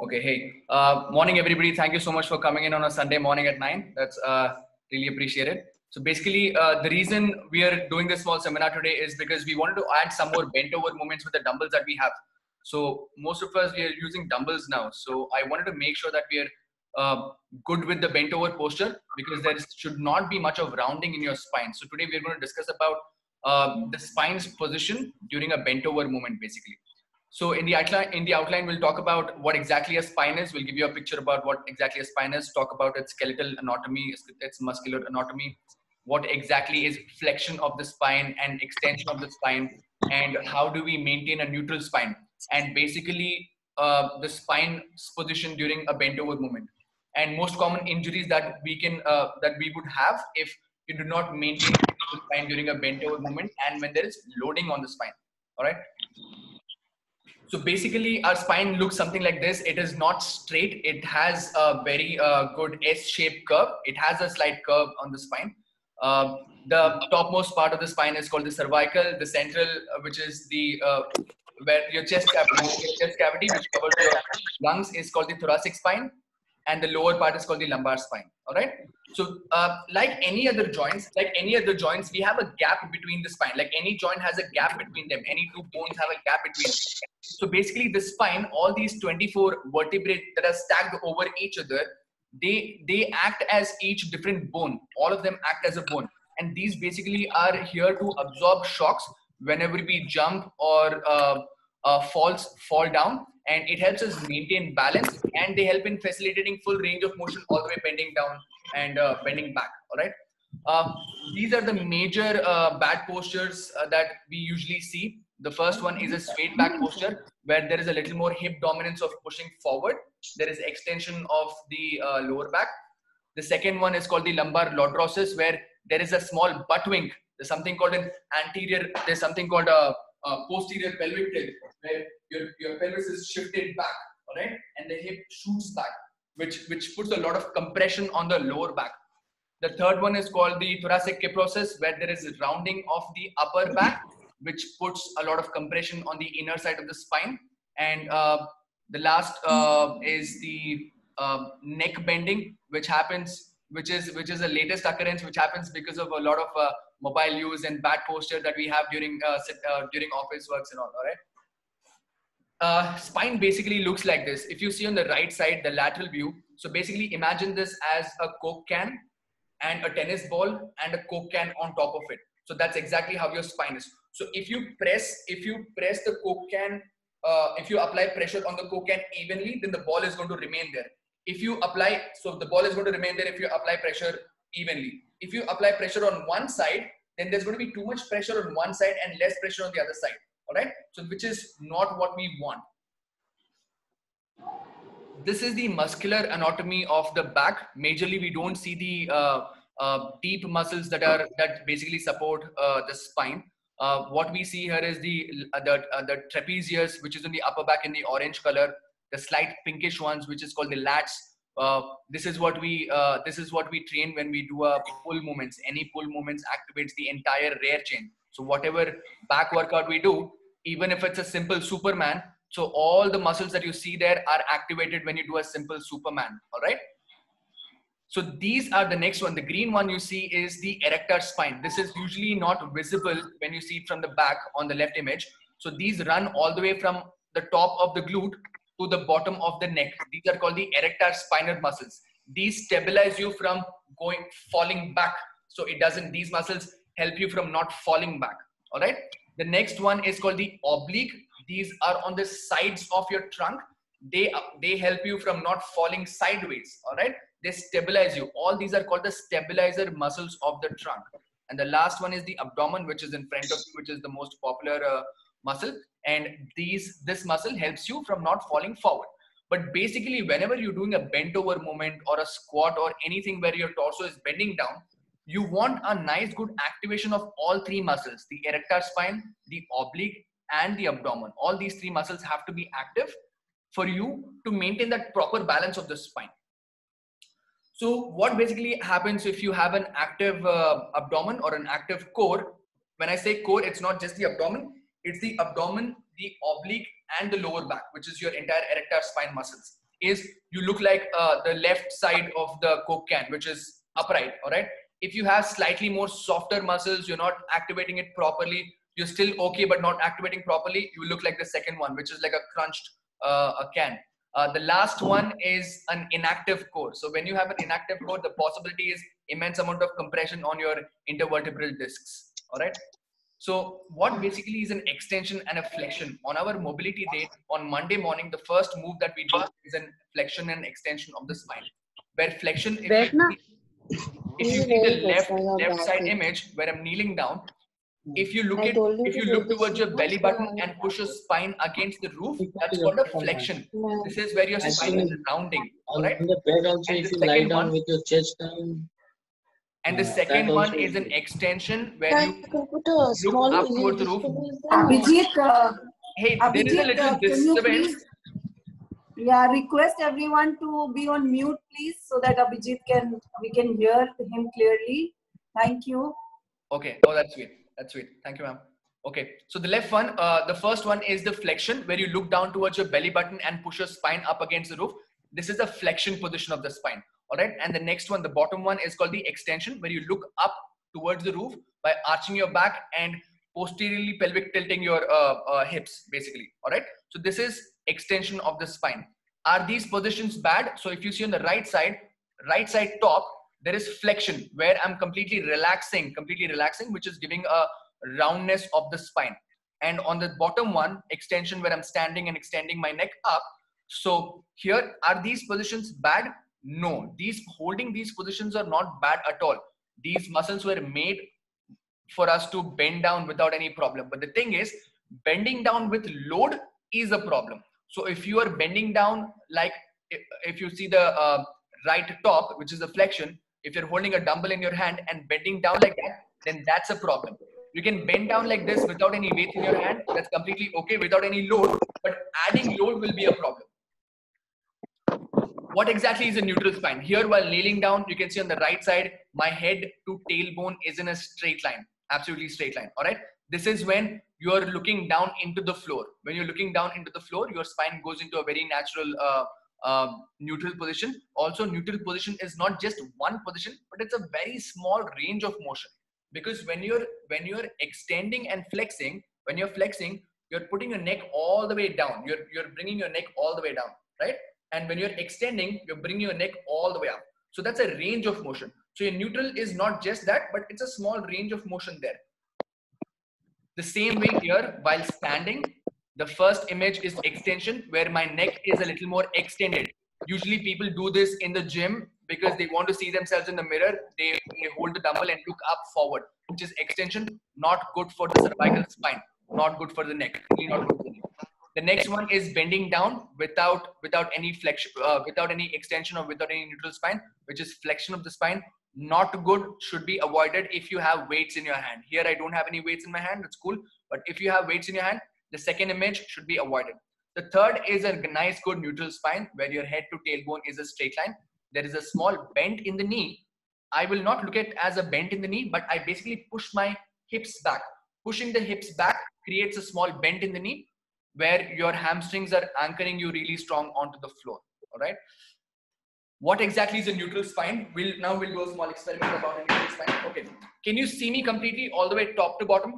Okay, hey, morning everybody. Thank you so much for coming in on a Sunday morning at 9. That's really appreciated. So basically, the reason we are doing this small seminar today is because we wanted to add some more bent over movements with the dumbbells that we have. So most of us, we are using dumbbells now. So I wanted to make sure that we are good with the bent over posture because there should not be much of rounding in your spine. So today we're going to discuss about the spine's position during a bent over movement basically. So in the outline, we'll talk about what exactly a spine is. We'll give you a picture about what exactly a spine is, talk about its skeletal anatomy, its muscular anatomy, what exactly is flexion of the spine and extension of the spine, and how do we maintain a neutral spine, and basically the spine's position during a bent over movement, and most common injuries that we would have if you do not maintain the spine during a bent over movement and when there is loading on the spine. All right. So basically our spine looks something like this. It is not straight. It has a very good S-shaped curve. It has a slight curve on the spine. The topmost part of the spine is called the cervical. The central, which is the where your chest cavity, which covers your lungs, is called the thoracic spine, and the lower part is called the lumbar spine. All right. So like any other joints, we have a gap between the spine. Like any joint has a gap between them. Any two bones have a gap between them. So basically the spine, all these 24 vertebrae that are stacked over each other, they act as each different bone. All of them act as a bone. And these basically are here to absorb shocks whenever we jump or fall down. And it helps us maintain balance, and they help in facilitating full range of motion all the way bending down and bending back. All right. These are the major bad postures that we usually see. The first one is a straight back posture where there is a little more hip dominance of pushing forward. There is extension of the lower back. The second one is called the lumbar lordosis, where there is a small butt wink. There's something called an anterior, there's something called a posterior pelvic tilt, where your pelvis is shifted back, all right, and the hip shoots back, which puts a lot of compression on the lower back. The third one is called the thoracic kyphosis, where there is a rounding of the upper back, which puts a lot of compression on the inner side of the spine. And the last is the neck bending, which is the latest occurrence, which happens because of a lot of mobile use and bad posture that we have during office works and all. All right. Spine basically looks like this. If you see on the right side, the lateral view. So basically imagine this as a Coke can and a tennis ball and a Coke can on top of it. So that's exactly how your spine is. So if you press the Coke can, if you apply pressure on the Coke can evenly, then the ball is going to remain there. So the ball is going to remain there if you apply pressure evenly. If you apply pressure on one side, then there's going to be too much pressure on one side and less pressure on the other side. All right. So which is not what we want. This is the muscular anatomy of the back. Majorly, we don't see the deep muscles that basically support the spine. What we see here is the trapezius, which is in the upper back in the orange color. The slight pinkish ones, which is called the lats. This is what we train when we do pull movements. Any pull movements activates the entire rear chain. So whatever back workout we do, even if it's a simple Superman, so all the muscles that you see there are activated when you do a simple Superman. All right. So these are the next one. The green one you see is the erector spine. This is usually not visible when you see it from the back on the left image. So these run all the way from the top of the glute to the bottom of the neck. These are called the erector spinal muscles. These stabilize you from falling back. So these muscles help you from not falling back. All right. The next one is called the oblique. These are on the sides of your trunk. They help you from not falling sideways. All right. They stabilize you. All these are called the stabilizer muscles of the trunk. And the last one is the abdomen, which is in front of you, which is the most popular muscle. And this muscle helps you from not falling forward. But basically, whenever you're doing a bent over movement or a squat or anything where your torso is bending down, you want a nice good activation of all three muscles, the erector spine, the oblique, and the abdomen. All these three muscles have to be active for you to maintain that proper balance of the spine. So what basically happens if you have an active abdomen or an active core? When I say core, it's not just the abdomen, it's the abdomen, the oblique, and the lower back, which is your entire erector spine muscles. is you look like the left side of the Coke can, which is upright. All right. If you have slightly more softer muscles, you're not activating it properly, you're still okay, but not activating properly, you look like the second one, which is like a crunched a can. The last one is an inactive core. So when you have an inactive core, the possibility is immense amount of compression on your intervertebral discs. All right. So what basically is an extension and a flexion? On our mobility day on Monday morning, the first move that we do is a flexion and extension of the spine. Where flexion, if you see the left side image where I'm kneeling down, if you look towards your belly button and push your spine against the roof, that's called a flexion. This is where your spine is rounding. All right. On the bed also, if you lie down with your chest down. And the second one is an extension where you look up towards the roof. Abhijit, Hey, there is a little disturbance. Yeah, request everyone to be on mute, please, so that Abhijit we can hear him clearly. Thank you. Okay. Oh, that's sweet. That's sweet. Thank you, ma'am. Okay. So the left one, the first one is the flexion, where you look down towards your belly button and push your spine up against the roof. This is the flexion position of the spine. All right. And the next one, the bottom one, is called the extension, where you look up towards the roof by arching your back and posteriorly pelvic tilting your hips, basically. All right. So this is extension of the spine. Are these positions bad? So if you see on the right side top, there is flexion where I'm completely relaxing, which is giving a roundness of the spine. And on the bottom one, extension, where I'm standing and extending my neck up. So here, are these positions bad? No, holding these positions are not bad at all. These muscles were made for us to bend down without any problem. But the thing is, bending down with load is a problem. So if you are bending down, like if you see the right top, which is the flexion, if you're holding a dumbbell in your hand and bending down like that, then that's a problem. You can bend down like this without any weight in your hand. That's completely okay without any load, but adding load will be a problem. What exactly is a neutral spine? Here, while kneeling down, you can see on the right side, my head to tailbone is in a straight line, absolutely straight line. All right. This is when you are looking down into the floor. When you're looking down into the floor, your spine goes into a very natural neutral position. Also, neutral position is not just one position, but it's a very small range of motion. Because when you're extending and flexing, when you're flexing, you're putting your neck all the way down. You're bringing your neck all the way down, right? And when you're extending, you're bringing your neck all the way up. So that's a range of motion. So your neutral is not just that, but it's a small range of motion there. The same way here, while standing, the first image is extension, where my neck is a little more extended. Usually people do this in the gym because they want to see themselves in the mirror. They hold the dumbbell and look up forward, which is extension, not good for the cervical spine, not good for the neck, really not good for the neck. The next one is bending down without any flexion, without any extension or without any neutral spine, which is flexion of the spine. Not good, should be avoided if you have weights in your hand. Here I don't have any weights in my hand, it's cool. But if you have weights in your hand, the second image should be avoided. The third is a nice good neutral spine, where your head to tailbone is a straight line. There is a small bend in the knee. I will not look at it as a bend in the knee, but I basically push my hips back. Pushing the hips back creates a small bend in the knee, where your hamstrings are anchoring you really strong onto the floor. All right. What exactly is a neutral spine? We'll do a small experiment about a neutral spine. Okay. Can you see me completely all the way top to bottom?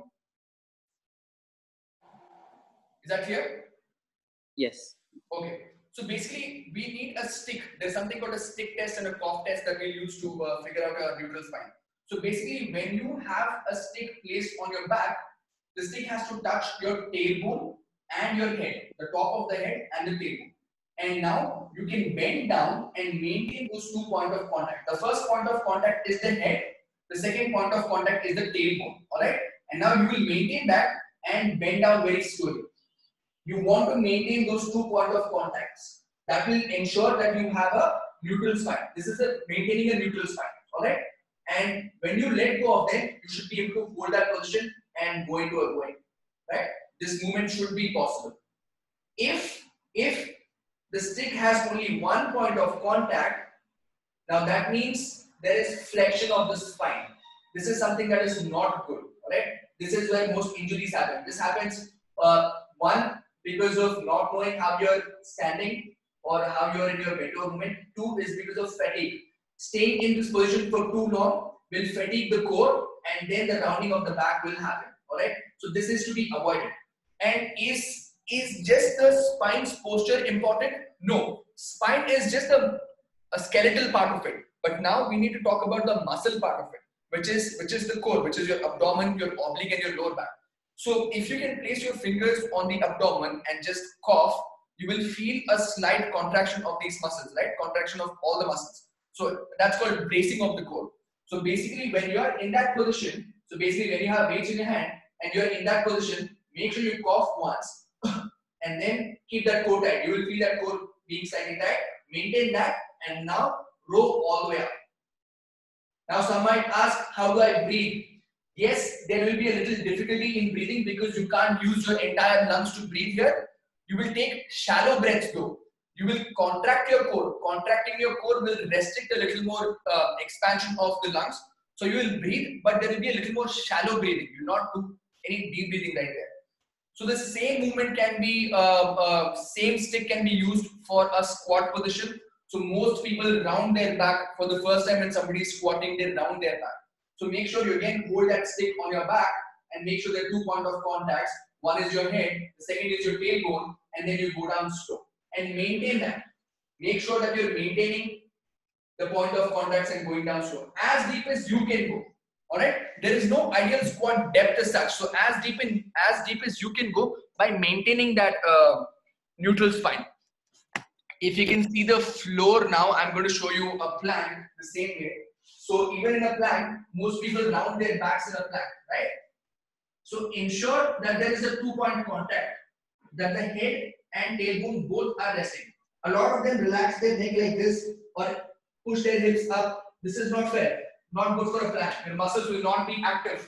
Is that clear? Yes. Okay. So basically, we need a stick. There's something called a stick test and a cough test that we use to figure out a neutral spine. So basically, when you have a stick placed on your back, the stick has to touch your tailbone and your head, the top of the head and the tailbone. And now you can bend down and maintain those 2 points of contact. The first point of contact is the head. The second point of contact is the tailbone. All right. And now you will maintain that and bend down very slowly. You want to maintain those 2 points of contacts. That will ensure that you have a neutral spine. This is maintaining a neutral spine. All right. And when you let go of them, you should be able to hold that position and go into a going. Right. This movement should be possible. If the stick has only 1 point of contact, now that means there is flexion of the spine. This is something that is not good. Right? This is where most injuries happen. This happens one, because of not knowing how you're standing. or how you're in your bent over movement. 2 is because of fatigue. Staying in this position for too long will fatigue the core, and then the rounding of the back will happen. All right. So this is to be avoided. And is just the spine's posture important? No. Spine is just a skeletal part of it. But now we need to talk about the muscle part of it, which is the core, which is your abdomen, your oblique, and your lower back. So if you can place your fingers on the abdomen and just cough, you will feel a slight contraction of these muscles, right? Contraction of all the muscles. So that's called bracing of the core. So basically when you are in that position, so basically when you have weights in your hand and you are in that position, make sure you cough once and then keep that core tight. You will feel that core being slightly tight. Maintain that and now row all the way up. Now some might ask, how do I breathe? Yes, there will be a little difficulty in breathing because you can't use your entire lungs to breathe here. You will take shallow breaths though. You will contract your core. Contracting your core will restrict a little more expansion of the lungs. So you will breathe, but there will be a little more shallow breathing. You will not do any deep breathing right there. So the same movement can be, same stick can be used for a squat position. So most people round their back for the first time when somebody is squatting, they round their back. So make sure you again hold that stick on your back and make sure there are 2 points of contacts. One is your head, the second is your tailbone, and then you go down slow. And maintain that. Make sure that you're maintaining the point of contacts and going down slow. As deep as you can go. Alright? There is no ideal squat depth as such. So as deep as you can go by maintaining that neutral spine. If you can see the floor now, I'm going to show you a plank the same way. So even in a plank, most people round their backs in a plank, right? So ensure that there is a 2-point contact, that the head and tailbone both are resting. A lot of them relax their neck like this or push their hips up. This is not fair, not good for a plank. Your muscles will not be active.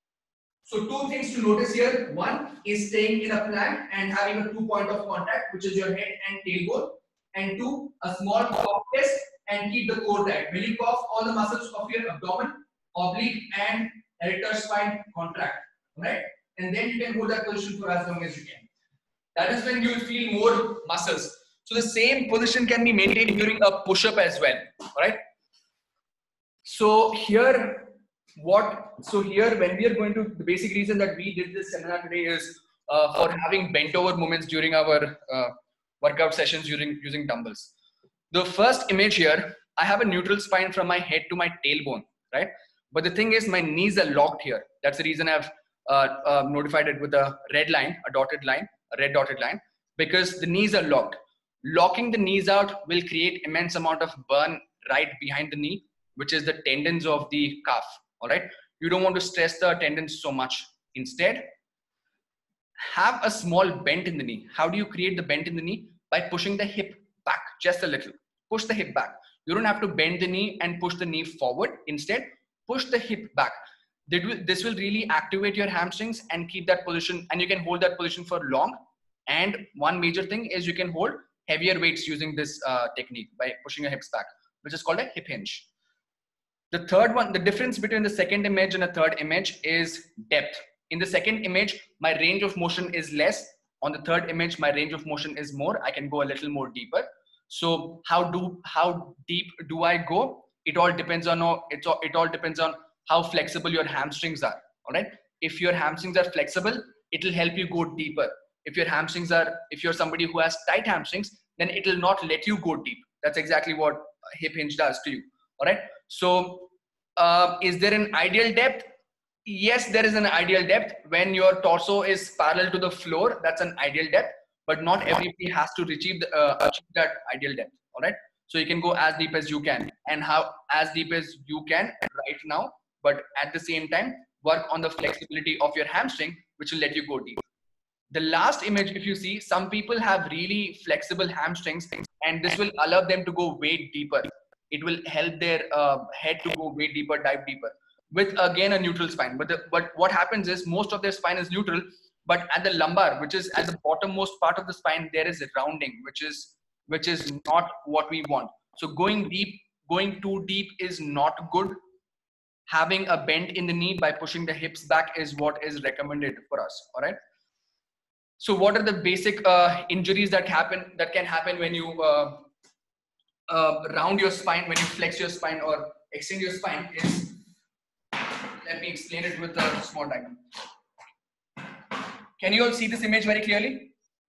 So 2 things to notice here. 1 is staying in a plank and having a 2-point of contact, which is your head and tailbone. And 2, a small cough test and keep the core tight. When you cough, all the muscles of your abdomen, oblique, and erector spine contract. Right? And then you can hold that position for as long as you can. That is when you will feel more muscles. So the same position can be maintained during a push-up as well. Right? So here, when we are going to, the basic reason that we did this seminar today is for having bent over movements during our workout sessions using dumbbells. The first image here, I have a neutral spine from my head to my tailbone, right? But the thing is, my knees are locked here. That's the reason I've notified it with a red line, a red dotted line, because the knees are locked. Locking the knees out will create immense amount of burn right behind the knee, which is the tendons of the calf. All right. You don't want to stress the tendons so much. Instead, have a small bend in the knee. How do you create the bend in the knee? By pushing the hip back just a little. Push the hip back. You don't have to bend the knee and push the knee forward. Instead, push the hip back. This will really activate your hamstrings and keep that position, and you can hold that position for long. And one major thing is you can hold heavier weights using this technique by pushing your hips back, which is called a hip hinge. The third one, the difference between the second image and the third image is depth. In the second image, my range of motion is less. On the third image, my range of motion is more. I can go a little more deeper. So how deep do I go? It all depends on how flexible your hamstrings are. All right. If your hamstrings are flexible, it will help you go deeper. If you're somebody who has tight hamstrings, then it will not let you go deep. That's exactly what hip hinge does to you. All right. So is there an ideal depth? Yes, there is an ideal depth. When your torso is parallel to the floor, that's an ideal depth, but not everybody has to achieve that ideal depth. All right. So you can go as deep as you can, and as deep as you can right now, but at the same time, work on the flexibility of your hamstring, which will let you go deep. The last image, if you see, some people have really flexible hamstrings, and this will allow them to go way deeper. It will help their head to go way deeper, dive deeper, with again a neutral spine. But what happens is most of their spine is neutral, but at the lumbar, which is at the bottommost part of the spine, there is rounding, which is not what we want. So going too deep is not good. Having a bend in the knee by pushing the hips back is what is recommended for us. All right. So what are the basic injuries that can happen when you round your spine, when you flex your spine or extend your spine? Is, let me explain it with a small diagram. Can you all see this image very clearly?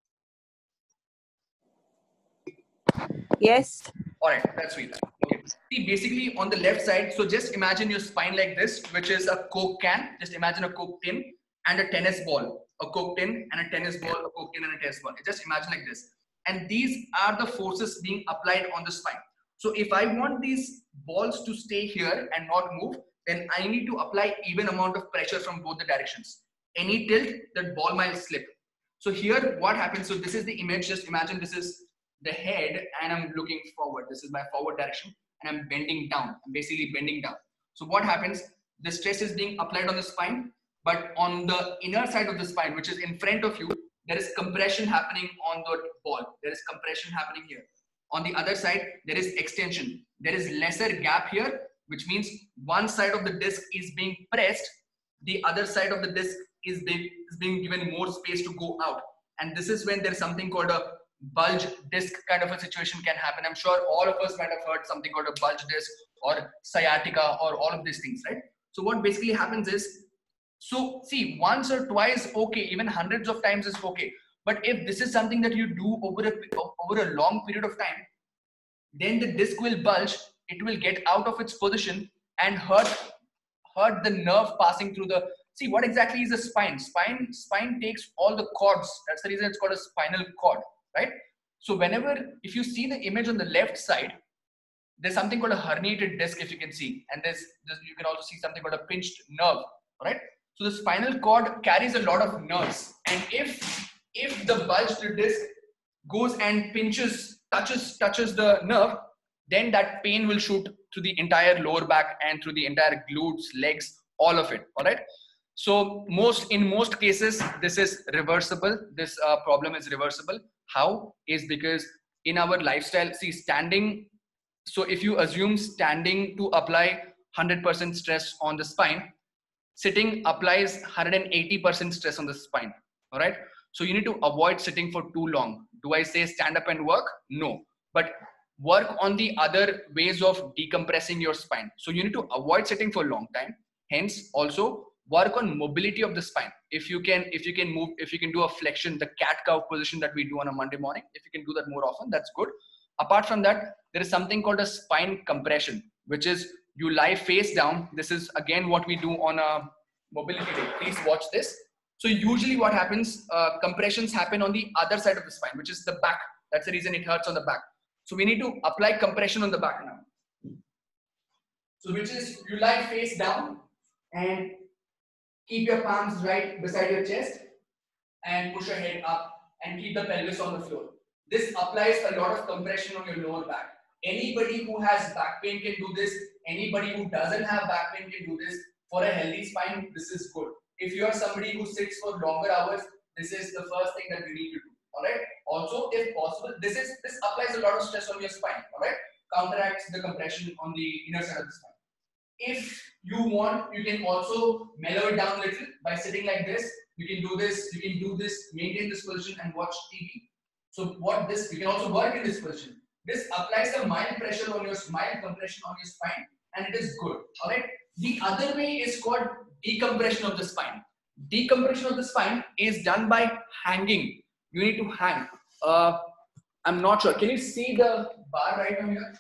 Yes. All right, that's sweet. Okay. See, basically on the left side, so just imagine your spine like this, which is a Coke can. Just imagine a Coke tin and a tennis ball. A Coke tin and a tennis ball, a Coke tin and a tennis ball. Just imagine like this. And these are the forces being applied on the spine. So if I want these balls to stay here and not move, then I need to apply even amount of pressure from both the directions. Any tilt, that ball might slip. So here what happens, so this is the image, just imagine this is the head and I'm looking forward. This is my forward direction and I'm bending down. I'm basically bending down. So what happens, the stress is being applied on the spine, but on the inner side of the spine, which is in front of you, there is compression happening on the ball. There is compression happening here. On the other side, there is extension. There is lesser gap here, which means one side of the disc is being pressed. The other side of the disc is being given more space to go out. And this is when there's something called a bulge disc kind of a situation can happen. I'm sure all of us might have heard something called a bulge disc or sciatica or all of these things, right? So what basically happens is, so see, once or twice, okay, even hundreds of times is okay. But if this is something that you do over a long period of time, then the disc will bulge, it will get out of its position and hurt the nerve passing through the, see what exactly is the spine? Spine takes all the cords. That's the reason it's called a spinal cord, right? So whenever, if you see the image on the left side, there's something called a herniated disc, if you can see, and there's you can also see something called a pinched nerve, right? So the spinal cord carries a lot of nerves, and if the bulged disc goes and touches the nerve, then that pain will shoot through the entire lower back and through the entire glutes, legs, all of it. All right. So in most cases, this is reversible. This problem is reversible. How? Is because in our lifestyle, see, standing. So if you assume standing to apply 100% stress on the spine, sitting applies 180% stress on the spine. All right. So you need to avoid sitting for too long. Do I say stand up and work? No. But work on the other ways of decompressing your spine. So you need to avoid sitting for a long time. Hence, also work on mobility of the spine. If you can move, if you can do a flexion, the cat cow position that we do on a Monday morning, if you can do that more often, that's good. Apart from that, there is something called a spine compression, which is you lie face down. This is again what we do on a mobility day. Please watch this. So usually what happens, compressions happen on the other side of the spine, which is the back. That's the reason it hurts on the back. So we need to apply compression on the back now. So which is you lie face down and keep your palms right beside your chest and push your head up and keep the pelvis on the floor. This applies a lot of compression on your lower back. Anybody who has back pain can do this. Anybody who doesn't have back pain can do this. For a healthy spine, this is good. If you are somebody who sits for longer hours, this is the first thing that you need to do. All right. Also, if possible, this applies a lot of stress on your spine. All right. Counteracts the compression on the inner side of the spine. If you want, you can also mellow it down a little by sitting like this. You can do this. You can do this. Maintain this position and watch TV. So you can also work in this position. This applies a mild pressure on your mild compression on your spine, and it is good. All right. The other way is called decompression of the spine. Decompression of the spine is done by hanging. You need to hang. I'm not sure. Can you see the bar right now here?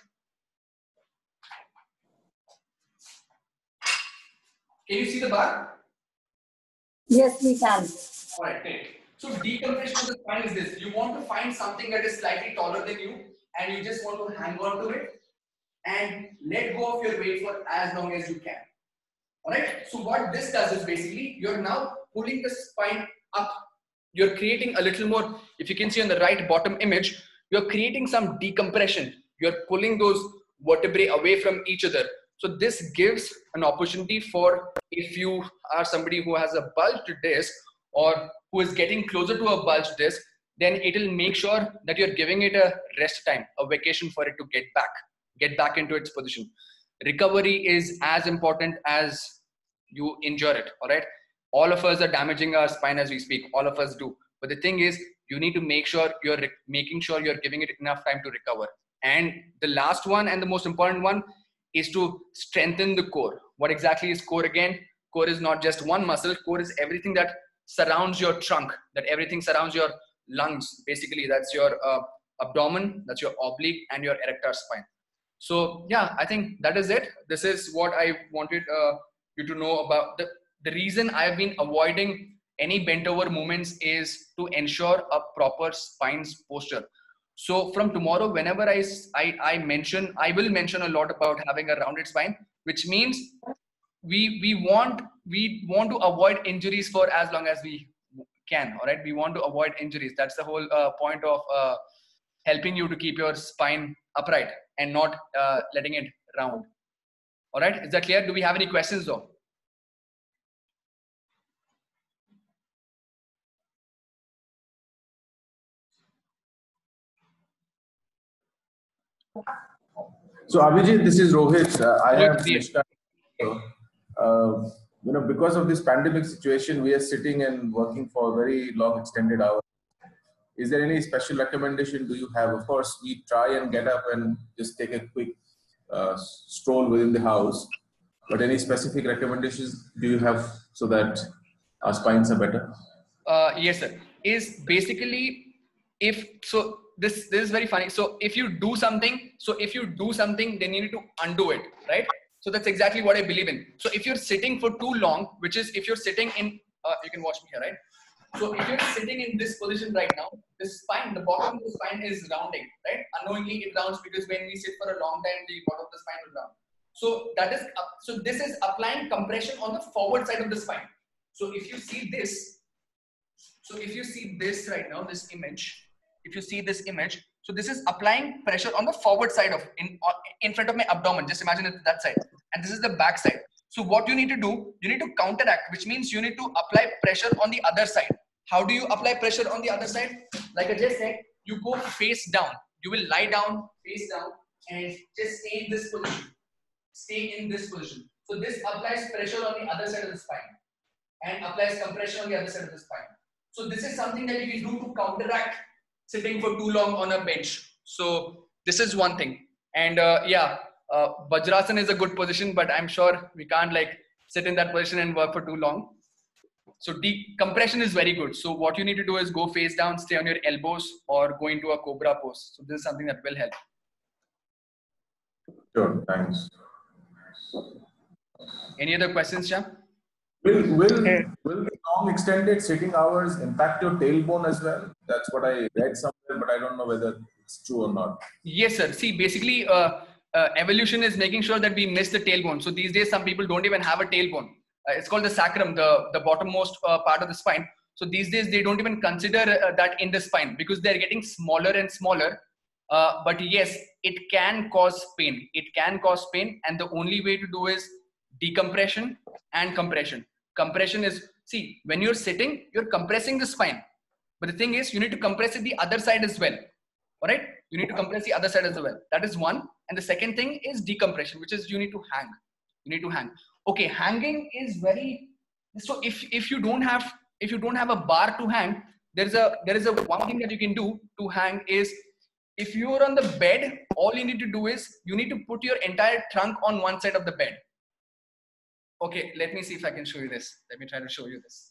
Can you see the bar? Yes, we can. All right, great. So decompression of the spine is this. You want to find something that is slightly taller than you, and you just want to hang on to it and let go of your weight for as long as you can. All right. So what this does is basically you're now pulling the spine up. You're creating a little more. If you can see on the right bottom image, you're creating some decompression. You're pulling those vertebrae away from each other. So this gives an opportunity for, if you are somebody who has a bulged disc or who is getting closer to a bulged disc, then it will make sure that you're giving it a rest time, a vacation for it to get back into its position. Recovery is as important as you injure it. All right. All of us are damaging our spine as we speak. All of us do. But the thing is, you need to make sure you're making sure you're giving it enough time to recover. And the last one and the most important one is to strengthen the core. What exactly is core again? Core is not just one muscle. Core is everything that surrounds your trunk, that everything surrounds your lungs. Basically, that's your abdomen, that's your oblique, and your erector spine. So yeah, I think that is it. This is what I wanted you to know about. The reason I've been avoiding any bent over movements is to ensure a proper spine posture. So from tomorrow, whenever I will mention a lot about having a rounded spine, which means we want to avoid injuries for as long as we can. All right, we want to avoid injuries. That's the whole point of helping you to keep your spine upright and not letting it round. All right, is that clear? Do we have any questions though? So Abhijit, this is Rohit. I have Rohit, because of this pandemic situation, we are sitting and working for very long extended hours. Is there any special recommendation do you have? Of course, we try and get up and just take a quick stroll within the house. But any specific recommendations do you have so that our spines are better? Yes, sir. Is basically this is very funny. So if you do something, then you need to undo it, right? So that's exactly what I believe in. So if you're sitting for too long, which is if you're sitting in, you can watch me here, right? So if you're sitting in this position right now, the spine, the bottom of the spine is rounding, right? Unknowingly it rounds because when we sit for a long time, the bottom of the spine will round. So so this is applying compression on the forward side of the spine. So if you see this, right now, this image, so this is applying pressure on the forward side of in front of my abdomen. Just imagine it that side, and this is the back side. So what you need to do, you need to counteract, which means you need to apply pressure on the other side. How do you apply pressure on the other side? Like I just said, you go face down. You will lie down, face down, and just stay in this position. So this applies pressure on the other side of the spine and applies compression on the other side of the spine. So this is something that you can do to counteract sitting for too long on a bench. So this is one thing. And Vajrasana is a good position, but I'm sure we can't like sit in that position and work for too long. So decompression is very good. So what you need to do is go face down, stay on your elbows, or go into a cobra pose. So this is something that will help. Sure, thanks. Any other questions, Shyam? Will the long extended sitting hours impact your tailbone as well? That's what I read somewhere, but I don't know whether it's true or not. Yes, sir. See, basically, evolution is making sure that we miss the tailbone. So these days, some people don't even have a tailbone. It's called the sacrum, the bottommost part of the spine. So these days, they don't even consider that in the spine because they're getting smaller and smaller. But yes, it can cause pain. And the only way to do is decompression and compression. Compression is, see, when you're sitting, you're compressing the spine. But the thing is, you need to compress it the other side as well. All right? You need to compress the other side as well. That is one. And the second thing is decompression, which is you need to hang. Okay, hanging is very, so if you don't have a bar to hang, there is a one thing that you can do to hang is, if you're on the bed, all you need to do is you need to put your entire trunk on one side of the bed. Okay, let me see if I can show you this. Let me try to show you this.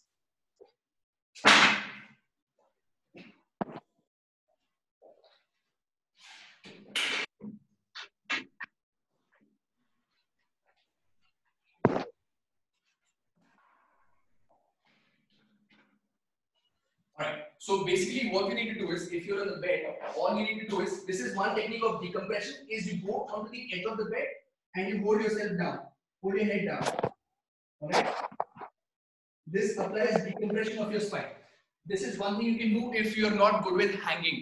Alright, so basically what you need to do is, if you're on the bed, all you need to do is, this is one technique of decompression, is you go onto the edge of the bed and you hold yourself down. Hold your head down. Alright? This applies decompression of your spine. This is one thing you can do if you're not good with hanging.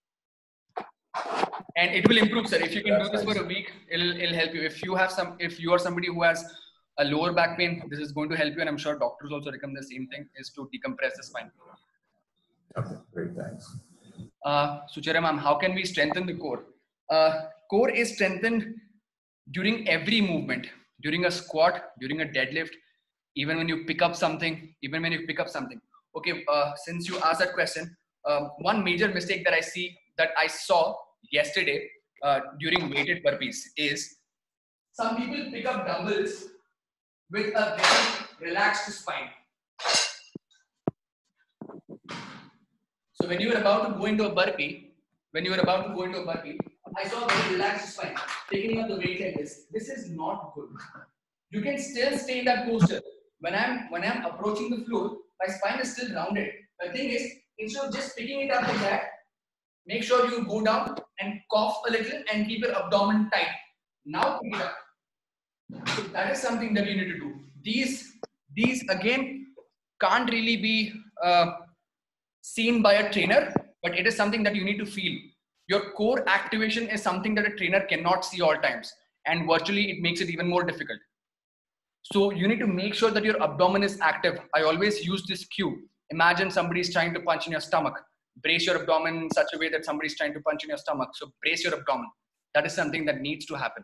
And it will improve, sir. If you can do this for a week, it'll help you. If you are somebody who has a lower back pain, this is going to help you. And I'm sure doctors also recommend the same thing, is to decompress the spine. Okay, great, thanks. Suchaira ma'am, how can we strengthen the core? Core is strengthened during every movement, during a squat, during a deadlift, even when you pick up something, Okay, since you asked that question, one major mistake that I saw yesterday during weighted burpees is some people pick up dumbbells with a very relaxed spine. So when you were about to go into a burpee, I saw a very relaxed spine, taking up the weight like this. This is not good. You can still stay in that posture. When I'm approaching the floor, my spine is still rounded. The thing is, instead of just picking it up like that, make sure you go down and cough a little and keep your abdomen tight. Now pick it up. So that is something that you need to do. These again can't really be seen by a trainer, but it is something that you need to feel. Your core activation is something that a trainer cannot see all times, and virtually it makes it even more difficult. So you need to make sure that your abdomen is active. I always use this cue. Imagine somebody is trying to punch in your stomach. Brace your abdomen in such a way that somebody is trying to punch in your stomach. So brace your abdomen. That is something that needs to happen.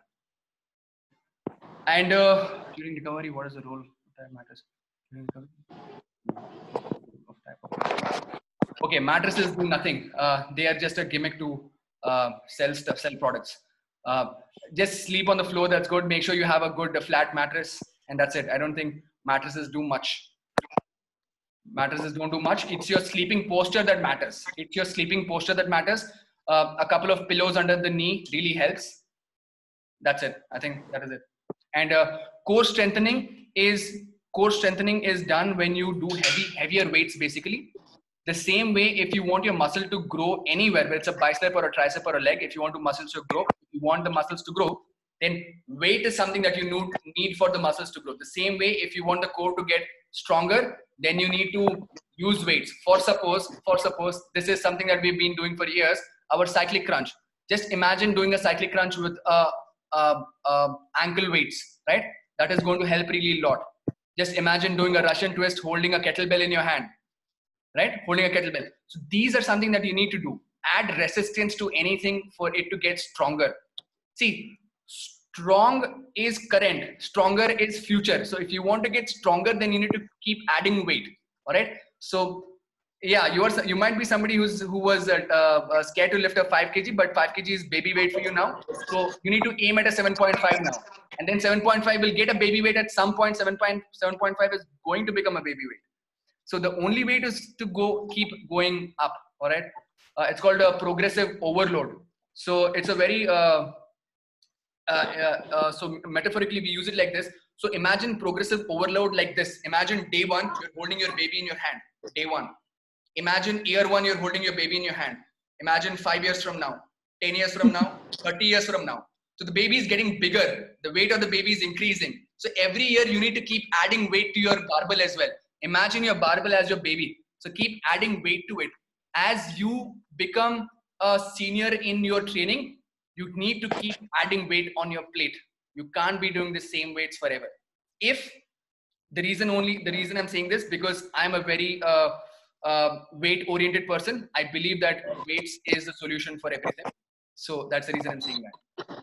And during recovery, what is the role that matters? During recovery? Okay, mattresses do nothing. They are just a gimmick to sell products. Just sleep on the floor. That's good. Make sure you have a good flat mattress, and that's it. I don't think mattresses do much. Mattresses don't do much. It's your sleeping posture that matters. A couple of pillows under the knee really helps. That's it. I think that is it. And core strengthening is done when you do heavier weights, basically. The same way, if you want your muscle to grow anywhere, whether it's a bicep or a tricep or a leg, if you want the muscles to grow, then weight is something that you need for the muscles to grow. The same way, if you want the core to get stronger, then you need to use weights. For suppose, this is something that we've been doing for years, our cyclic crunch. Just imagine doing a cyclic crunch with ankle weights, right? That is going to help really a lot. Just imagine doing a Russian twist, holding a kettlebell in your hand. Right? Holding a kettlebell. So these are something that you need to do. Add resistance to anything for it to get stronger. See, strong is current, stronger is future. So if you want to get stronger, then you need to keep adding weight. All right. So yeah, you might be somebody who was scared to lift a 5 kg, but 5 kg is baby weight for you now. So you need to aim at a 7.5 now, and then 7.5 will get a baby weight at some point. 7.5 is going to become a baby weight. So the only way is to keep going up. All right. It's called a progressive overload. So it's a very, so metaphorically we use it like this. So imagine progressive overload like this. Imagine day one, you're holding your baby in your hand. Day one. Imagine year one, you're holding your baby in your hand. Imagine 5 years from now, 10 years from now, 30 years from now. So the baby is getting bigger. The weight of the baby is increasing. So every year you need to keep adding weight to your barbell as well. Imagine your barbell as your baby. So keep adding weight to it. As you become a senior in your training, you need to keep adding weight on your plate. You can't be doing the same weights forever. If the reason I'm saying this, because I'm a very weight oriented person. I believe that weights is the solution for everything. So that's the reason I'm saying that.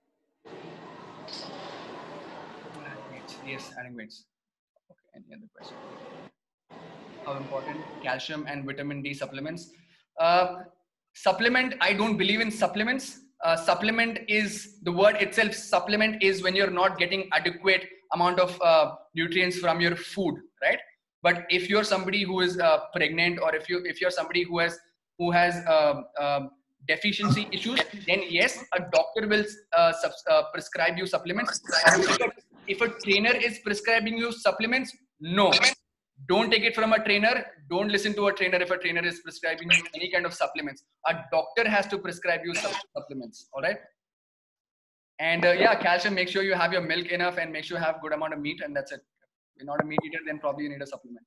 Yes, adding weights. Okay, any other question? How important calcium and vitamin D supplements? Supplement, I don't believe in supplements. Supplement is the word itself. Supplement is when you're not getting adequate amount of nutrients from your food, right? But if you're somebody who is pregnant, or if you're somebody who has deficiency issues, then yes, a doctor will prescribe you supplements. If a trainer is prescribing you supplements, no. Don't take it from a trainer. Don't listen to a trainer if a trainer is prescribing you any kind of supplements. A doctor has to prescribe you supplements. All right. And yeah, calcium, make sure you have your milk enough and make sure you have good amount of meat, and that's it. If you're not a meat eater, then probably you need a supplement.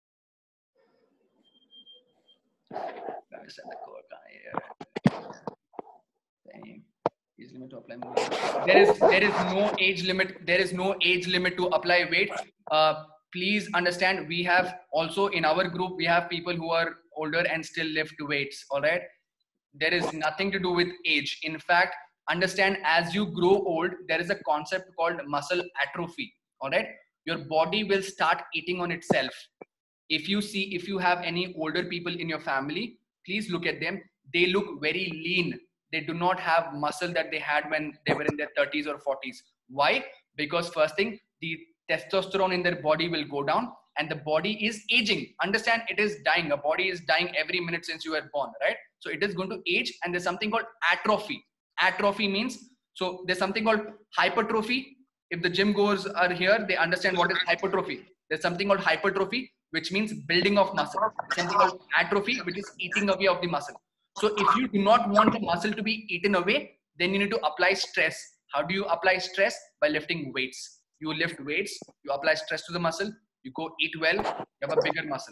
Age limit to apply more. There is no age limit. There is no age limit to apply weight. Please understand, we have also in our group, we have people who are older and still lift weights. All right. There is nothing to do with age. In fact, understand, as you grow old, there is a concept called muscle atrophy. All right. Your body will start eating on itself. If you have any older people in your family, please look at them. They look very lean. They do not have muscle that they had when they were in their 30s or 40s. Why? Because first thing, the testosterone in their body will go down and the body is aging. Understand, it is dying. A body is dying every minute since you were born, right? So it is going to age, and there's something called atrophy. Atrophy means, so there's something called hypertrophy. If the gym goers are here, they understand what is hypertrophy. There's something called hypertrophy, which means building of muscle. Something called atrophy, which is eating away of the muscle. So if you do not want the muscle to be eaten away, then you need to apply stress. How do you apply stress? By lifting weights. You lift weights, you apply stress to the muscle, you go eat well, you have a bigger muscle.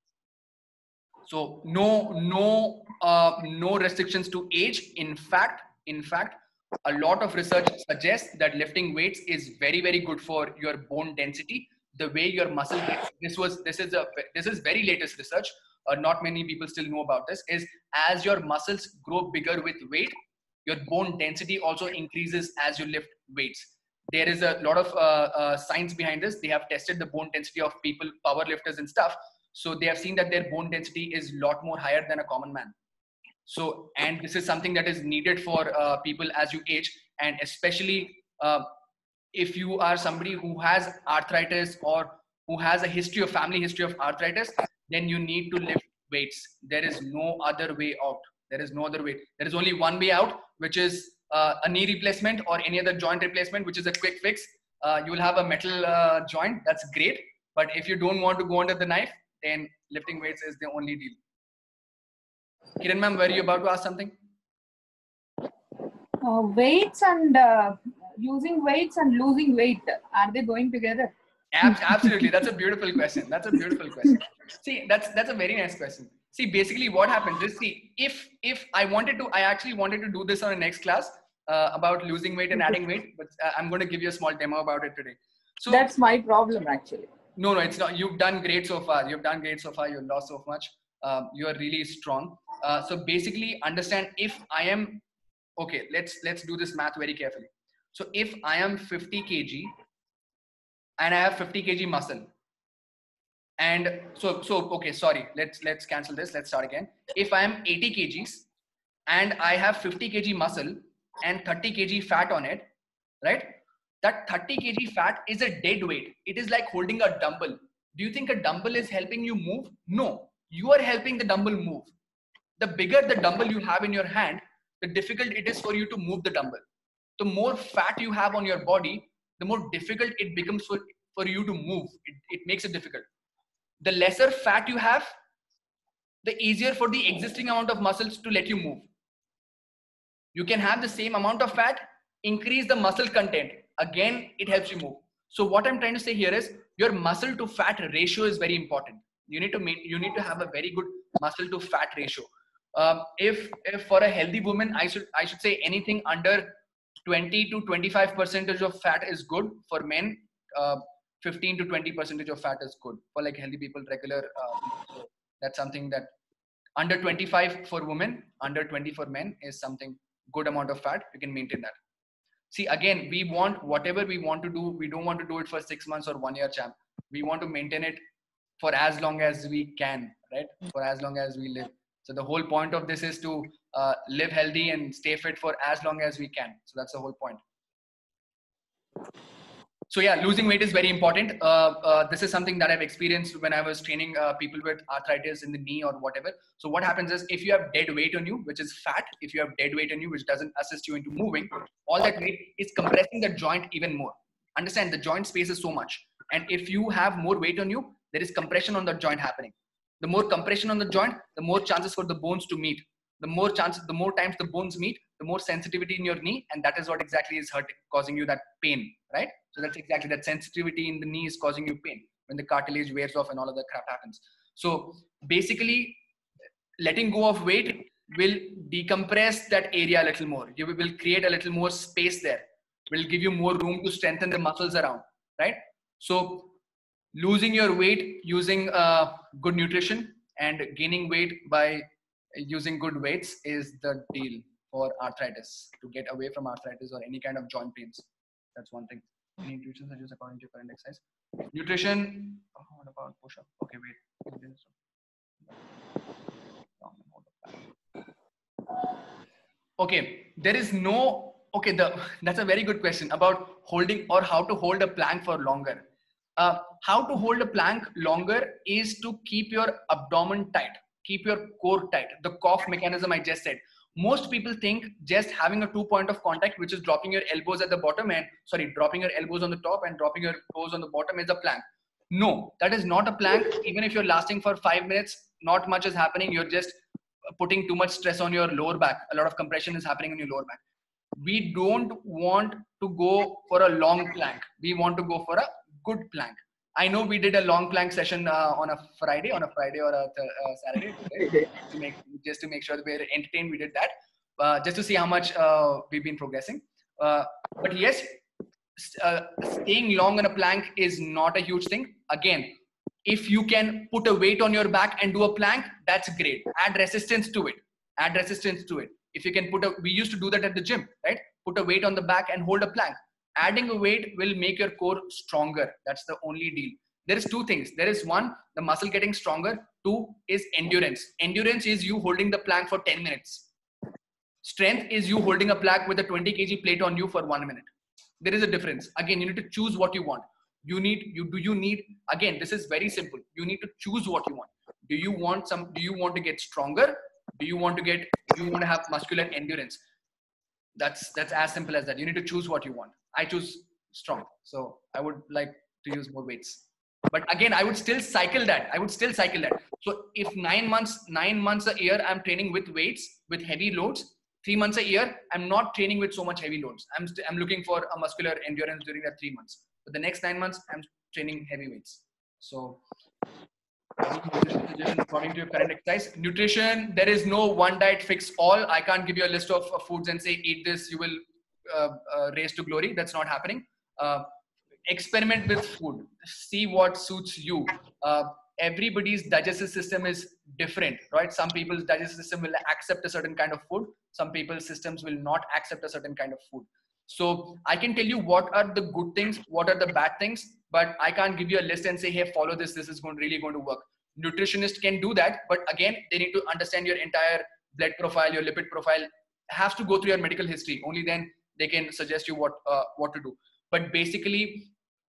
So no restrictions to age. In fact, a lot of research suggests that lifting weights is very, very good for your bone density. The way your muscle gets, this is very latest research. Not many people still know about this. Is as your muscles grow bigger with weight, your bone density also increases as you lift weights. There is a lot of science behind this. They have tested the bone density of people, power lifters and stuff. So they have seen that their bone density is a lot more higher than a common man. So, and this is something that is needed for people as you age, and especially if you are somebody who has arthritis or who has a history of family history of arthritis, then you need to lift weights. There is no other way out. There is no other way. There is only one way out, which is a knee replacement or any other joint replacement, which is a quick fix. You will have a metal joint. That's great. But if you don't want to go under the knife, then lifting weights is the only deal. Kiran ma'am, were you about to ask something? Weights and using weights and losing weight, are they going together? Absolutely. That's a beautiful question. That's a beautiful question. See, that's a very nice question. See, basically what happens is, see, if I actually wanted to do this on a next class about losing weight and adding weight, but I'm going to give you a small demo about it today. So that's my problem actually. No, it's not. You've done great so far. You've lost so much. You are really strong. So basically understand, if I am, okay, let's do this math very carefully. So if I am 50 kg and I have 50 kg muscle, and so okay, sorry, let's cancel this. Let's start again. If I am 80 kgs and I have 50 kg muscle and 30 kg fat on it, right? That 30 kg fat is a dead weight. It is like holding a dumbbell. Do you think a dumbbell is helping you move? No, you are helping the dumbbell move. The bigger the dumbbell you have in your hand, the difficult it is for you to move the dumbbell. The more fat you have on your body, the more difficult it becomes for you to move. It makes it difficult. The lesser fat you have, the easier for the existing amount of muscles to let you move. You can have the same amount of fat, increase the muscle content. Again, it helps you move. So what I'm trying to say here is, your muscle to fat ratio is very important. You need to have a very good muscle to fat ratio. If for a healthy woman, I should say anything under 20 to 25% of fat is good. For men, 15 to 20% of fat is good. For like healthy people, regular, that's something that under 25 for women, under 20 for men is something good amount of fat. You can maintain that. See, again, we want whatever we want to do. We don't want to do it for 6 months or 1 year, champ. We want to maintain it for as long as we can, right? For as long as we live. So the whole point of this is to live healthy and stay fit for as long as we can. So that's the whole point. So yeah, losing weight is very important. This is something that I've experienced when I was training people with arthritis in the knee or whatever. So what happens is, if you have dead weight on you, which is fat, if you have dead weight on you, which doesn't assist you into moving, all that weight is compressing the joint even more. Understand, the joint space is so much. And if you have more weight on you, there is compression on the joint happening. The more compression on the joint, the more chances for the bones to meet. The more times the bones meet, the more sensitivity in your knee, and that is what exactly is hurting, causing you that pain, right? So that's exactly that sensitivity in the knee is causing you pain when the cartilage wears off and all of that crap happens. So basically, letting go of weight will decompress that area a little more. You will create a little more space there. Will give you more room to strengthen the muscles around, right? So losing your weight using good nutrition and gaining weight by using good weights is the deal for arthritis, to get away from arthritis or any kind of joint pains. That's one thing. Any nutrition suggestions according to your current exercise? Nutrition. Oh, what about push-up? Okay, wait. Okay, there is no. Okay, that's a very good question about holding or how to hold a plank for longer. How to hold a plank longer is to keep your abdomen tight, keep your core tight. The cough mechanism I just said. Most people think just having a 2 point of contact, which is dropping your elbows at the bottom and dropping your elbows on the top and dropping your toes on the bottom is a plank. No, that is not a plank. Even if you're lasting for 5 minutes, not much is happening. You're just putting too much stress on your lower back. A lot of compression is happening in your lower back. We don't want to go for a long plank. We want to go for a good plank. I know we did a long plank session on a Friday or a Saturday just to make sure that we're entertained. We did that just to see how much we've been progressing. But yes, staying long on a plank is not a huge thing. Again, if you can put a weight on your back and do a plank, that's great. Add resistance to it. Add resistance to it. If you can we used to do that at the gym, right? Put a weight on the back and hold a plank. Adding a weight will make your core stronger. That's the only deal. There is two things. There is one, the muscle getting stronger. Two is endurance. Endurance is you holding the plank for 10 minutes. Strength is you holding a plank with a 20 kg plate on you for 1 minute. There is a difference. Again, you need to choose what you want. Again, this is very simple. You need to choose what you want. Do you want to get stronger? Do you want to have muscular endurance? That's as simple as that. You need to choose what you want. I choose strong. So I would like to use more weights. But again, I would still cycle that. So if 9 months a year, I'm training with weights, with heavy loads. 3 months a year, I'm not training with so much heavy loads. I'm looking for a muscular endurance during that 3 months. But the next 9 months, I'm training heavy weights. So nutrition suggestion according to your current exercise. Nutrition, there is no one diet fix all. I can't give you a list of foods and say, eat this, you will raise to glory. That's not happening. Experiment with food. See what suits you. Everybody's digestive system is different, right? Some people's digestive system will accept a certain kind of food. Some people's systems will not accept a certain kind of food. So I can tell you what are the good things, what are the bad things, but I can't give you a list and say, hey, follow this. This is really going to work. Nutritionist can do that. But again, they need to understand your entire blood profile, your lipid profile. Has to go through your medical history. Only then they can suggest you what to do. But basically,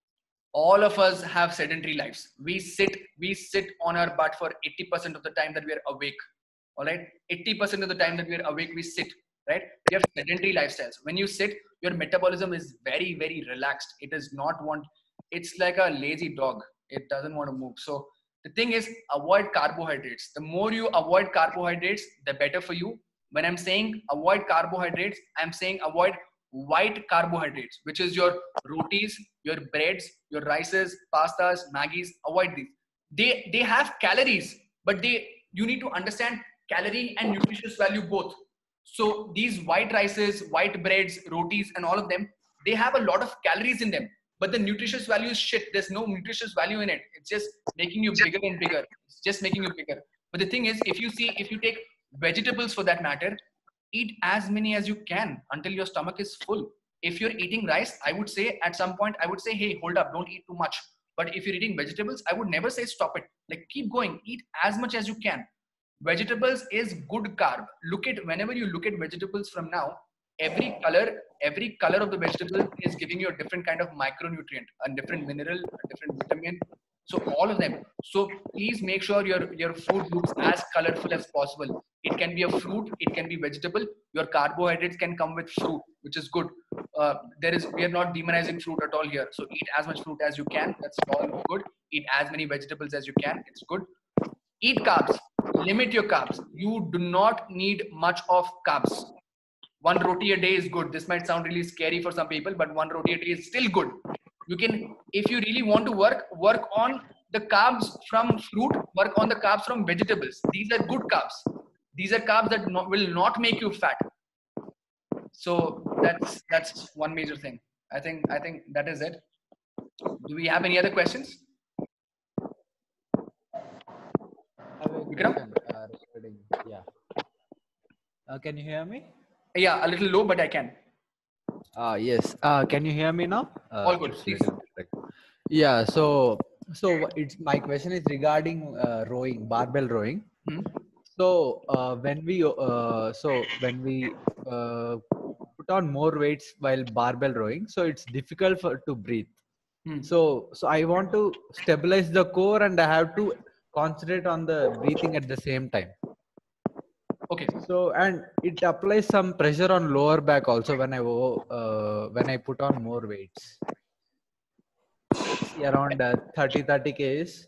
all of us have sedentary lives. We sit on our butt for 80% of the time that we are awake. All right, 80% of the time that we are awake, we sit. Right? We have sedentary lifestyles. When you sit, your metabolism is very, very relaxed. It does not want. It's like a lazy dog. It doesn't want to move. So the thing is, avoid carbohydrates. The more you avoid carbohydrates, the better for you. When I'm saying avoid carbohydrates, I'm saying avoid white carbohydrates, which is your rotis, your breads, your rices, pastas, Maggies. Avoid these. They have calories, but you need to understand calorie and nutritious value both. So these white rices, white breads, rotis, and all of them, they have a lot of calories in them, but the nutritious value is shit. There's no nutritious value in it. It's just making you bigger and bigger. It's just making you bigger. But the thing is, if you take vegetables for that matter, eat as many as you can until your stomach is full. If you're eating rice, I would say at some point, hey, hold up, don't eat too much. But if you're eating vegetables, I would never say stop it. Like keep going, eat as much as you can. Vegetables is good carb. Whenever you look at vegetables from now, every color of the vegetable is giving you a different kind of micronutrient, a different mineral, a different vitamin. So all of them. So please make sure your food looks as colorful as possible. It can be a fruit, it can be vegetable. Your carbohydrates can come with fruit, which is good. We are not demonizing fruit at all here. So eat as much fruit as you can. That's all good. Eat as many vegetables as you can. It's good. Eat carbs. Limit your carbs. You do not need much of carbs. 1 roti a day is good. This might sound really scary for some people, but 1 roti a day is still good. You can, if you really want to work on the carbs from fruit, work on the carbs from vegetables. These are good carbs. These are carbs that will not make you fat. So that's one major thing. I think that is it. Do we have any other questions? Yeah. Can you hear me? Yeah, a little low, but I can. Yes. Can you hear me now? All good, It's please. little bit yeah. So it's my question is regarding rowing, barbell rowing. Hmm. So when we put on more weights while barbell rowing, so it's difficult to breathe. Hmm. So I want to stabilize the core and I have to concentrate on the breathing at the same time. Okay. So and it applies some pressure on lower back also when I put on more weights. See, around 30 kgs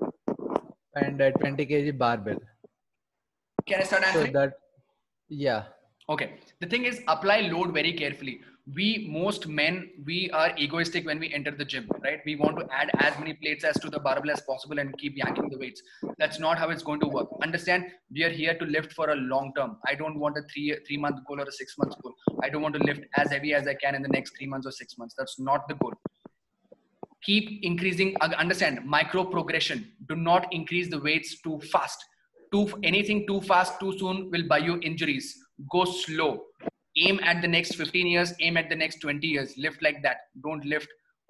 and 20 kg barbell. Can I start So answering? that yeah. Okay. The thing is, apply load very carefully. Most men, we are egoistic when we enter the gym, right? We want to add as many plates as to the barbell as possible and keep yanking the weights. That's not how it's going to work. Understand? We are here to lift for a long term. I don't want a three-month goal or a 6 month goal. I don't want to lift as heavy as I can in the next 3 months or 6 months. That's not the goal. Keep increasing. Understand? Micro progression. Do not increase the weights too fast. Anything too fast too soon will buy you injuries. Go slow. Aim at the next 15 years. Aim at the next 20 years. Lift like that. Don't lift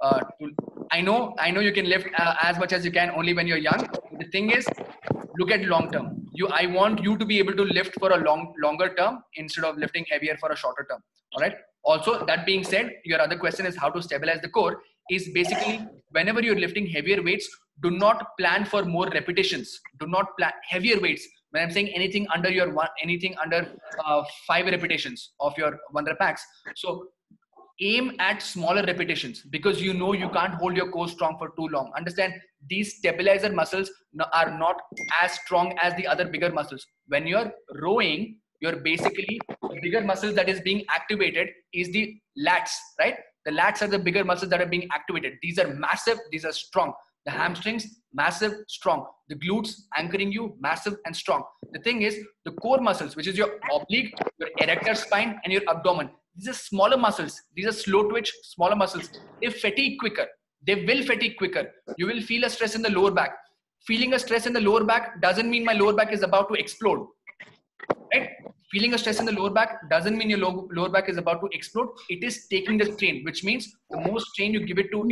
I know you can lift as much as you can only when you're young. The thing is, look at long term. I want you to be able to lift for a longer term instead of lifting heavier for a shorter term. All right. Also, that being said, your other question is how to stabilize the core. Is basically whenever you're lifting heavier weights, do not plan for more repetitions. Do not plan heavier weights. When I'm saying anything under anything under 5 repetitions of your 1 rep max. So aim at smaller repetitions because you know you can't hold your core strong for too long. Understand, these stabilizer muscles are not as strong as the other bigger muscles. When you're rowing, you're basically the bigger muscles that is being activated is the lats, right? The lats are the bigger muscles that are being activated. These are massive, these are strong. The hamstrings, massive, strong. The glutes anchoring you, massive and strong. The thing is, the core muscles, which is your oblique, your erector spine, and your abdomen, these are smaller muscles. These are slow twitch, smaller muscles. They fatigue quicker. They will fatigue quicker. You will feel a stress in the lower back. Feeling a stress in the lower back doesn't mean my lower back is about to explode. Right? Feeling a stress in the lower back doesn't mean your lower back is about to explode. It is taking the strain, which means the more strain you give it to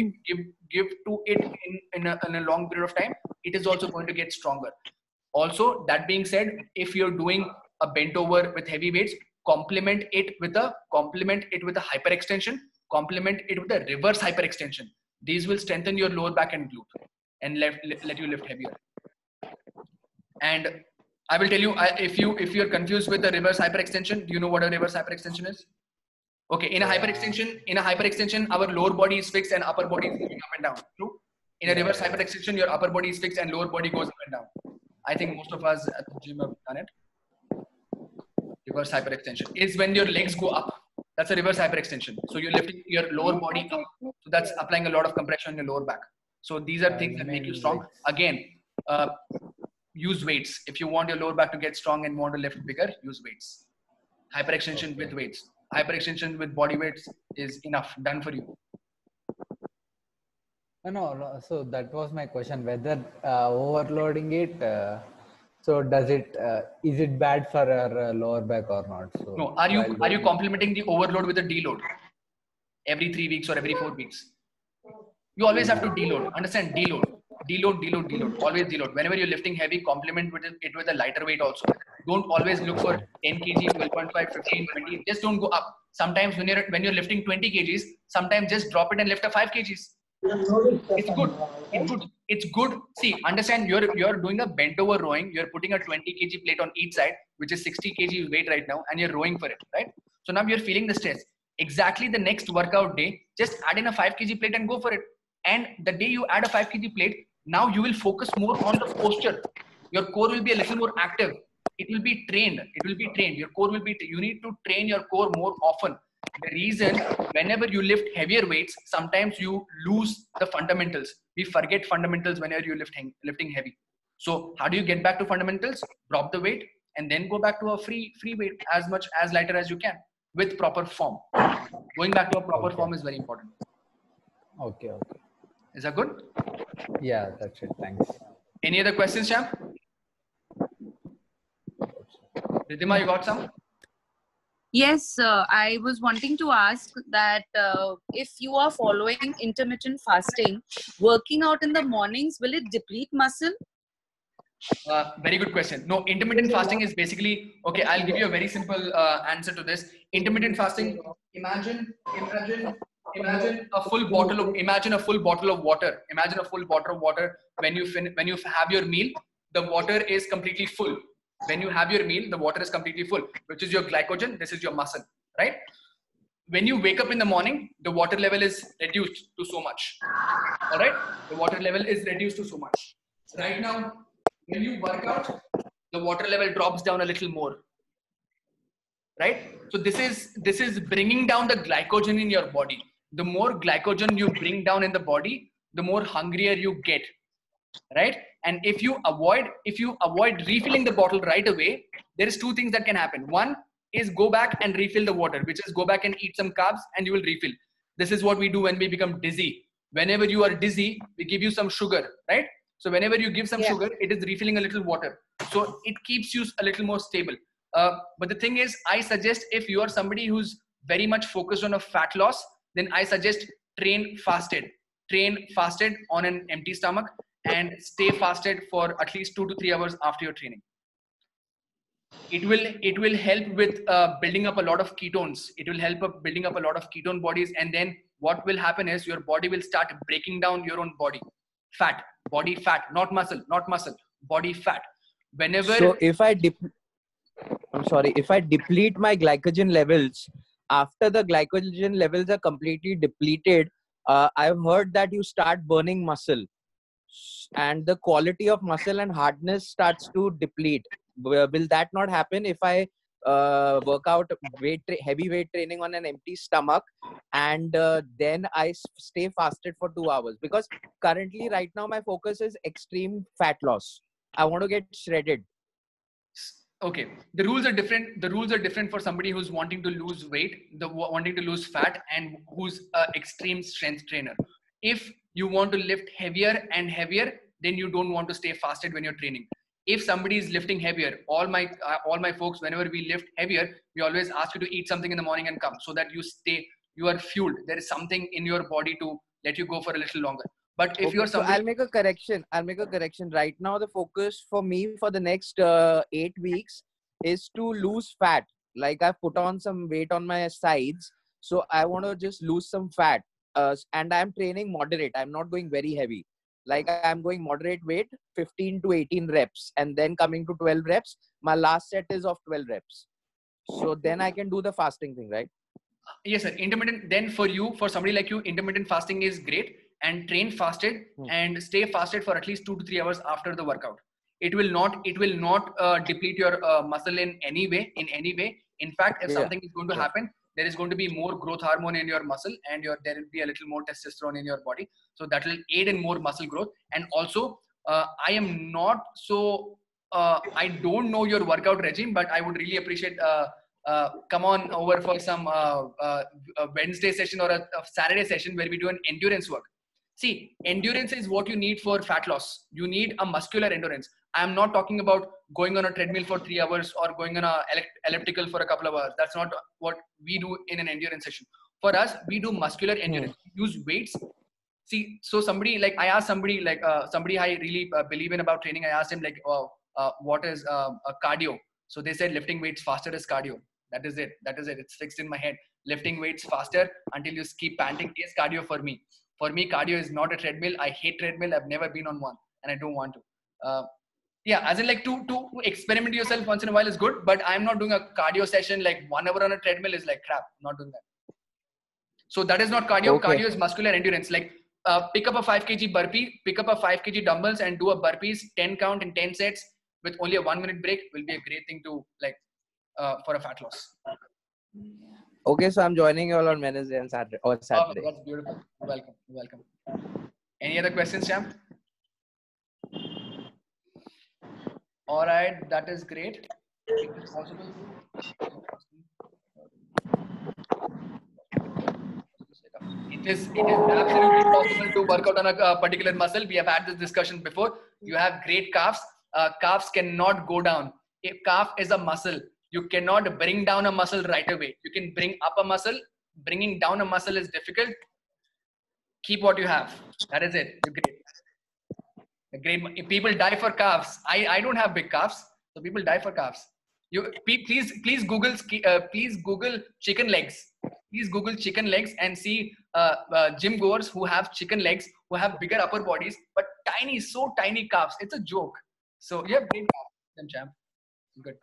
in a long period of time, it is also going to get stronger. Also, that being said, if you're doing a bent over with heavy weights, complement it with a hyperextension, complement it with a reverse hyperextension. These will strengthen your lower back and glute and let you lift heavier. And I will tell you, if you're confused with the reverse hyperextension, do you know what a reverse hyperextension is? Okay, in a hyperextension, our lower body is fixed and upper body is moving up and down. True. In a reverse hyperextension, your upper body is fixed and lower body goes up and down. I think most of us at the gym have done it. Reverse hyperextension is when your legs go up. That's a reverse hyperextension. So you're lifting your lower body up. So that's applying a lot of compression on your lower back. So these are things that make you strong. Again, use weights. If you want your lower back to get strong and want to lift bigger, use weights. Hyperextension with weights. Hyperextension with body weights is enough, done for you. No. So that was my question. Whether overloading it, so does it is it bad for our lower back or not? So no. Are you complementing the overload with a deload every 3 weeks or every 4 weeks? You always have to deload. Understand? Deload. Always deload. Whenever you're lifting heavy, complement it with a lighter weight also. Don't always look for 10 kg, 12.5, 15, 20. Just don't go up. Sometimes when you're lifting 20 kgs, sometimes just drop it and lift a 5 kgs. It's good. See, understand, you're doing a bent over rowing. You're putting a 20 kg plate on each side, which is 60 kg weight right now, and you're rowing for it, right? So now you're feeling the stress. Exactly the next workout day, just add in a 5 kg plate and go for it. And the day you add a 5 kg plate, now you will focus more on the posture. Your core will be a little more active. It will be trained. Your core will be, you need to train your core more often. The reason, whenever you lift heavier weights, sometimes you lose the fundamentals. We forget fundamentals whenever you're lifting heavy. So how do you get back to fundamentals? Drop the weight and then go back to a free weight as much as lighter as you can with proper form. Going back to a proper form is very important. Okay. Is that good? Yeah, that's it. Thanks. Any other questions, Sham? Ridhima, you got some? Yes, I was wanting to ask that if you are following intermittent fasting, working out in the mornings, will it deplete muscle? Very good question. No, intermittent fasting is basically, okay, I'll give you a very simple answer to this. Intermittent fasting, imagine a full bottle of, imagine a full bottle of water. Imagine a full bottle of water when you have your meal, the water is completely full. When you have your meal, the water is completely full, which is your glycogen, this is your muscle, right? When you wake up in the morning, the water level is reduced to so much. All right? The water level is reduced to so much. Right now, when you work out, the water level drops down a little more. Right? So this is bringing down the glycogen in your body. The more glycogen you bring down in the body, the more hungrier you get. Right? And if you avoid refilling the bottle right away, there is two things that can happen. One is go back and refill the water, which is go back and eat some carbs and you will refill. This is what we do when we become dizzy. Whenever you are dizzy, we give you some sugar, right? So whenever you give some sugar, it is refilling a little water. So it keeps you a little more stable. But the thing is, I suggest if you are somebody who's very much focused on a fat loss, then I suggest train fasted on an empty stomach and stay fasted for at least 2 to 3 hours after your training. It will help with building up a lot of ketones. It will help up building up a lot of ketone bodies. And then what will happen is your body will start breaking down your own body fat, not muscle, body fat. Whenever. So if I deplete my glycogen levels, after the glycogen levels are completely depleted, I've heard that you start burning muscle and the quality of muscle and hardness starts to deplete. Will that not happen if I work out heavy weight training on an empty stomach and then I stay fasted for 2 hours? Because currently right now my focus is extreme fat loss. I want to get shredded. Okay, the rules are different for somebody who's wanting to lose weight, wanting to lose fat, and who's an extreme strength trainer. If you want to lift heavier and heavier, then you don't want to stay fasted when you're training. If somebody is lifting heavier, all my folks, whenever we lift heavier, we always ask you to eat something in the morning and come, so that you are fueled. There is something in your body to let you go for a little longer. But if you're somebody, so I'll make a correction. Right now, the focus for me for the next 8 weeks is to lose fat. Like I've put on some weight on my sides, so I want to just lose some fat. And I'm training moderate. I'm not going very heavy. Like I'm going moderate weight, 15 to 18 reps, and then coming to 12 reps. My last set is of 12 reps. So then I can do the fasting thing, right? Yes, sir. Intermittent. Then for somebody like you, intermittent fasting is great. And train fasted and stay fasted for at least 2 to 3 hours after the workout. It will not deplete your muscle in any way. In fact, if something is going to happen, there is going to be more growth hormone in your muscle, and there will be a little more testosterone in your body. So that will aid in more muscle growth. And also, I am not so, I don't know your workout regime, but I would really appreciate, come on over for some a Wednesday session or a Saturday session where we do an endurance work. See, endurance is what you need for fat loss. You need a muscular endurance. I am not talking about going on a treadmill for 3 hours or going on a elliptical for a couple of hours. That's not what we do in an endurance session. For us, we do muscular endurance. We use weights. See, so I asked somebody I really believe in about training. I asked him what is cardio? So they said lifting weights faster is cardio. That is it. It's fixed in my head. Lifting weights faster until you keep panting is cardio for me. For me, cardio is not a treadmill. I hate treadmill. I've never been on one, and I don't want to. As in to experiment yourself once in a while is good, but I'm not doing a cardio session like 1 hour on a treadmill is like crap. I'm not doing that. So that is not cardio. Okay. Cardio is muscular endurance. Pick up a 5 kg burpee, pick up a 5 kg dumbbells, and do a burpees 10 count in 10 sets with only a 1 minute break will be a great thing to for a fat loss. Okay, so I'm joining you all on Wednesday and Saturday. Oh, that's beautiful. Welcome. Any other questions, champ? All right, that is great. It is possible. It is absolutely possible to work out on a particular muscle. We have had this discussion before. You have great calves. Calves cannot go down. A calf is a muscle. You cannot bring down a muscle right away. You can bring up a muscle. Bringing down a muscle is difficult. Keep what you have. That is it. You're great. Great. People die for calves. I don't have big calves, so people die for calves. Please Google chicken legs. Please Google chicken legs and see gym goers who have chicken legs, who have bigger upper bodies, but tiny, so tiny calves. It's a joke. So you have great calves, champ. Good.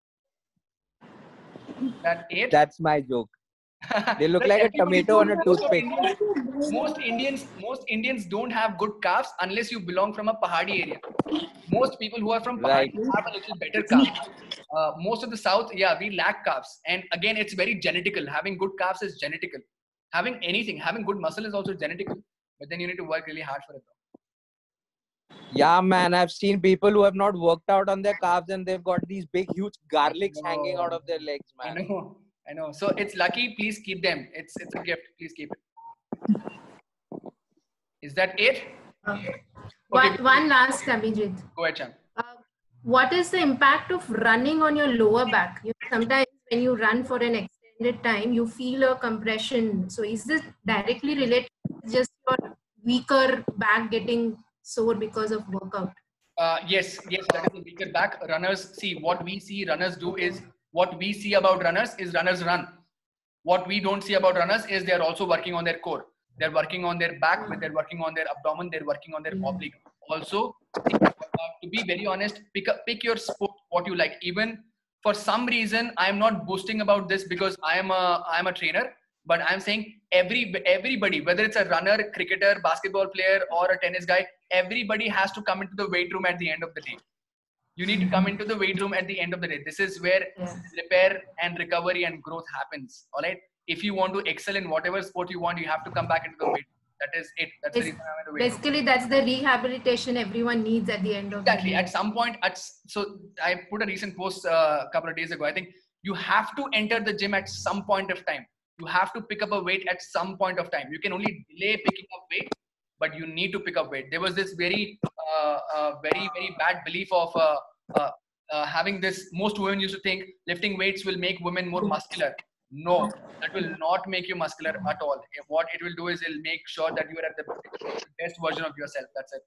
That 8. That's my joke. They look like a tomato on a toothpick. Most Indians don't have good calves unless you belong from a Pahadi area. Most people who are from Pahadi have a little better calves. Most of the South, we lack calves. And again, it's very genetical. Having good calves is genetical. Having good muscle is also genetical. But then you need to work really hard for it. Yeah, man. I've seen people who have not worked out on their calves and they've got these big, huge garlics hanging out of their legs, man. I know. So it's lucky. Please keep them. It's a gift. Please keep it. Is that it? Okay. One last, Abhijit. Go ahead, Cham. What is the impact of running on your lower back? Sometimes when you run for an extended time, you feel a compression. So is this directly related to just your weaker back getting sore because of workout? Yes, that is a weaker back. Runners, see what we see runners do is, what we see about runners is runners run. What we don't see about runners is they're also working on their core. They're working on their back, they're working on their abdomen, they're working on their oblique. Also, to be very honest, pick your sport, what you like. Even for some reason, I'm not boasting about this because I'm a trainer, but I'm saying everybody, whether it's a runner, cricketer, basketball player, or a tennis guy, everybody has to come into the weight room at the end of the day. You need to come into the weight room at the end of the day. This is where repair and recovery and growth happens. All right. If you want to excel in whatever sport you want, you have to come back into the weight. That is it. That's the reason I'm in the weight room. Basically, that's the rehabilitation everyone needs at the end of the day. Exactly. At some point, so I put a recent post a couple of days ago. I think you have to enter the gym at some point of time. You have to pick up a weight at some point of time. You can only delay picking up weight, but you need to pick up weight. There was this very bad belief of having this. Most women used to think lifting weights will make women more muscular. No, that will not make you muscular at all. What it will do is it'll make sure that you are at the best version of yourself. That's it.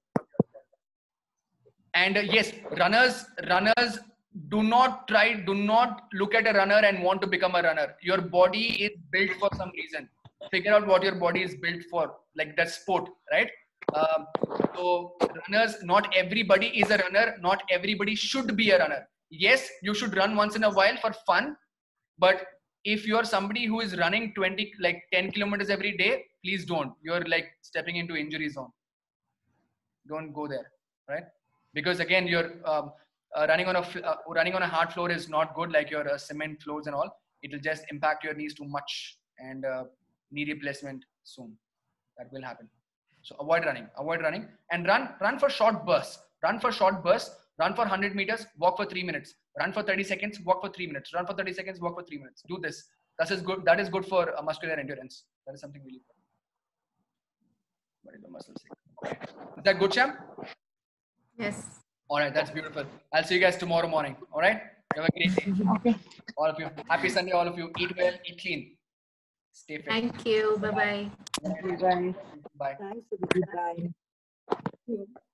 And yes, runners do not look at a runner and want to become a runner. Your body is built for some reason. Figure out what your body is built for, like that sport, right? So runners, not everybody is a runner. Not everybody should be a runner. Yes, you should run once in a while for fun. But if you're somebody who is running 10 kilometers every day, please don't. You're like stepping into injury zone. Don't go there, right? Because again, you're running on a hard floor is not good, like your cement floors and all. It will just impact your knees too much and knee replacement soon. That will happen. So avoid running and run for short bursts. Run for 100 meters, walk for 3 minutes. Run for 30 seconds, walk for 3 minutes. Run for 30 seconds, walk for 3 minutes. Do this. That is good for muscular endurance. That is something really good. What is the muscle sick? Is that good, champ? Yes. All right, that's beautiful. I'll see you guys tomorrow morning. All right? You have a great day. Okay. All of you. Happy Sunday, all of you. Eat well, eat clean. Stay fit. Thank you. Bye-bye. Bye. Bye. Thanks. Bye.